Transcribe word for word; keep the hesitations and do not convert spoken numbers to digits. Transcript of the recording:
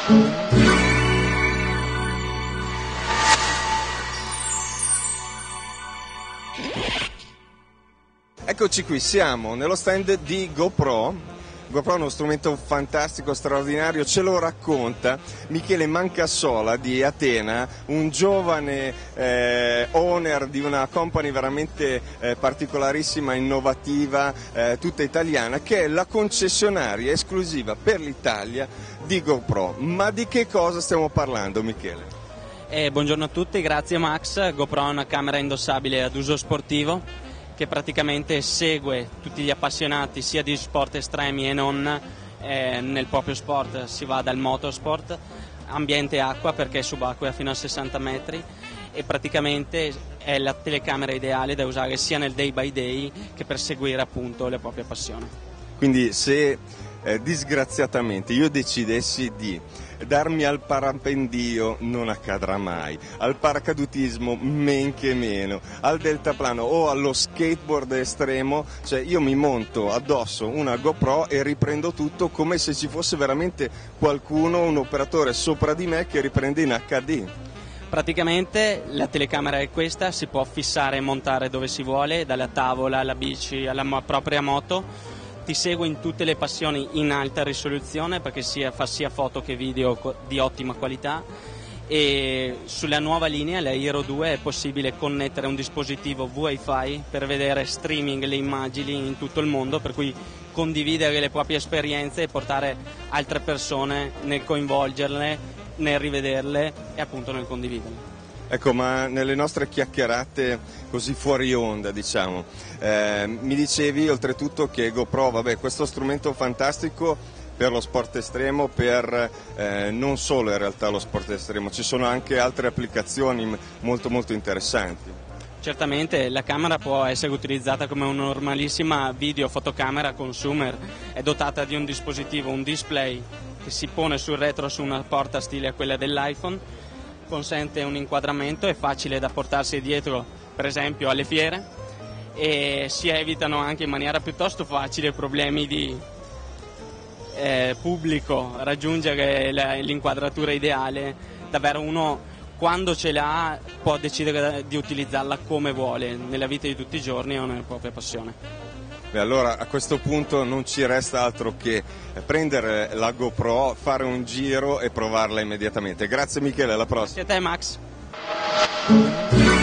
Eccoci qui, siamo nello stand di GoPro. GoPro è uno strumento fantastico, straordinario, ce lo racconta Michele Mancassola di Atena, un giovane eh, owner di una company veramente eh, particolarissima, innovativa, eh, tutta italiana, che è la concessionaria esclusiva per l'Italia di GoPro. Ma di che cosa stiamo parlando, Michele? Eh, buongiorno a tutti, grazie Max. GoPro è una camera indossabile ad uso sportivo che praticamente segue tutti gli appassionati sia di sport estremi e non eh, nel proprio sport. Si va dal motorsport, ambiente acqua perché è subacquea fino a sessanta metri, e praticamente è la telecamera ideale da usare sia nel day by day che per seguire appunto le proprie passioni. Quindi se eh, disgraziatamente io decidessi di darmi al parapendio, non accadrà mai, al paracadutismo men che meno, al deltaplano o allo skateboard estremo, cioè io mi monto addosso una GoPro e riprendo tutto come se ci fosse veramente qualcuno, un operatore sopra di me che riprende in acca di. Praticamente la telecamera è questa, si può fissare e montare dove si vuole, dalla tavola alla bici alla mo- propria moto. Ti segue in tutte le passioni in alta risoluzione perché sia, fa sia foto che video di ottima qualità, e sulla nuova linea, la Hero due, è possibile connettere un dispositivo Wi-Fi per vedere streaming le immagini in tutto il mondo, per cui condividere le proprie esperienze e portare altre persone nel coinvolgerle, nel rivederle e appunto nel condividerle. Ecco, ma nelle nostre chiacchierate così fuori onda, diciamo, eh, mi dicevi oltretutto che GoPro, vabbè, questo strumento fantastico per lo sport estremo, per eh, non solo in realtà lo sport estremo, ci sono anche altre applicazioni molto molto interessanti. Certamente la camera può essere utilizzata come una normalissima video fotocamera consumer, è dotata di un dispositivo, un display che si pone sul retro su una porta stile a quella dell'iPhone, consente un inquadramento, è facile da portarsi dietro per esempio alle fiere, e si evitano anche in maniera piuttosto facile problemi di eh, pubblico, raggiungere la, l'inquadratura ideale. Davvero uno quando ce l'ha può decidere di utilizzarla come vuole nella vita di tutti i giorni o nella propria passione. Beh, allora a questo punto non ci resta altro che prendere la GoPro, fare un giro e provarla immediatamente. Grazie Michele, alla prossima. Grazie a te Max.